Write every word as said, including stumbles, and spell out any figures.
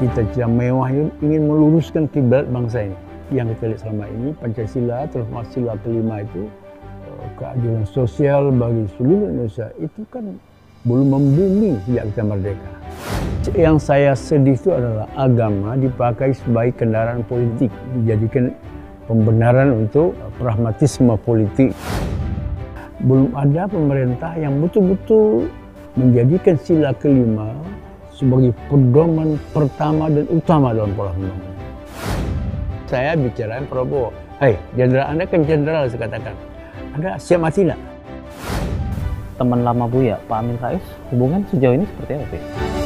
cita-cita mewah ini ingin meluruskan kiblat bangsa ini. Yang kita lihat selama ini, Pancasila, termasuk sila kelima itu, keadilan sosial bagi seluruh Indonesia, itu kan belum membumi sejak kita merdeka. Yang saya sedih itu adalah agama dipakai sebagai kendaraan politik, dijadikan pembenaran untuk pragmatisme politik. Belum ada pemerintah yang betul-betul menjadikan sila kelima sebagai pedoman pertama dan utama dalam pola pembangunan. Saya bicara Prabowo, hei jenderal Anda kan jenderal, saya katakan, Anda siap mati nggak? Teman lama Buya, Pak Amin Rais, hubungan sejauh ini seperti apa, Pak?